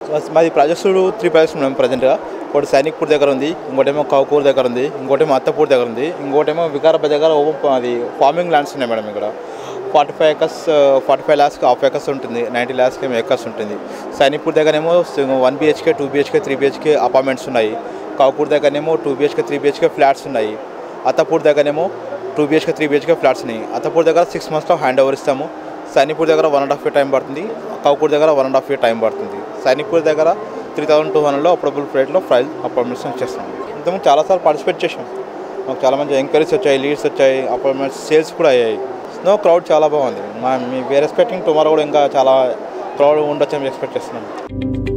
మాది projects 3 projects ఉన్నాయి ప్రజెంట్గా. ఒకటి సైనిక్పూర్ దగ్గర ఉంది, ఇంకోటేమో కౌకూర్ దగ్గర ఉంది, ఇంకోటేమో అత్తపూర్ దగ్గర ఉంది, ఇంకోటేమో వికారాబాద్ దగ్గర అది ఫార్మింగ్ ల్యాండ్స్ ఉన్నాయి మేడం. ఇక్కడ 45 acres 45 lakhs హాఫ్ ఏకర్స్ ఉంటుంది, 90 lakhs ఏకర్స్ ఉంటుంది. సైనిక్పూర్ దగ్గరేమో 1 BHK 2 BHK 3 BHK అపార్ట్మెంట్స్ ఉన్నాయి. కౌకూర్ దగ్గరేమో 2 BHK 3 BHK ఫ్లాట్స్ ఉన్నాయి. అత్తపూర్ దగ్గరేమో 2 BHK 3 BHK ఫ్లాట్స్ ఉన్నాయి. అత్తపూర్ దగ్గర 6 monthsలో హ్యాండ్ ఓవర్ ఇస్తాము. సైనిక్పూర్ దగ్గర 1.5 year టైం పడుతుంది. కౌకూర్ దగ్గర 1.5 year టైం పడుతుంది. సైనిక్పూర్ దగ్గర 3200లో అప్రూవబుల్ రేట్లో ప్రైస్ అపార్ట్మెంట్స్ చేస్తాము. ఇంతకుముందు చాలాసార్లు పార్టిసిపేట్ చేసాం. మాకు చాలా మంచి ఎంక్వైరీస్ వచ్చాయి, లీడ్స్ వచ్చాయి, అపార్ట్మెంట్స్ సేల్స్ కూడా అయ్యాయి. క్రౌడ్ చాలా బాగుంది. మీ వేర్ ఎక్స్పెక్టింగ్ టుమారో కూడా ఇంకా చాలా క్రౌడ్ ఉండొచ్చని ఎక్స్పెక్ట్ చేస్తున్నాం.